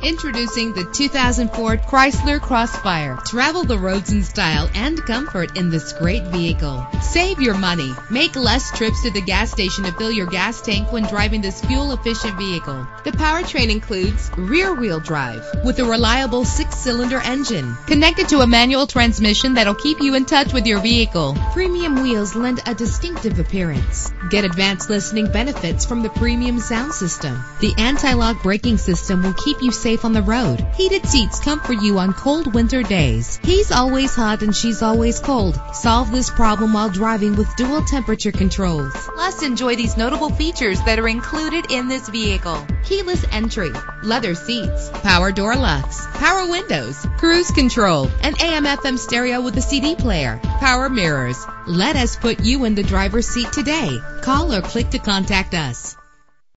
Introducing the 2004 Chrysler Crossfire. Travel the roads in style and comfort in this great vehicle. Save your money. Make less trips to the gas station to fill your gas tank when driving this fuel-efficient vehicle. The powertrain includes rear-wheel drive with a reliable 6-cylinder engine connected to a manual transmission that'll keep you in touch with your vehicle. Premium wheels lend a distinctive appearance. Get advanced listening benefits from the premium sound system. The anti-lock braking system will keep you safe on the road. Heated seats comfort you on cold winter days. He's always hot and she's always cold. Solve this problem while driving with dual temperature controls. Plus, enjoy these notable features that are included in this vehicle: keyless entry, leather seats, power door locks, power windows, cruise control, an AM/FM stereo with a CD player, power mirrors. Let us put you in the driver's seat today. Call or click to contact us.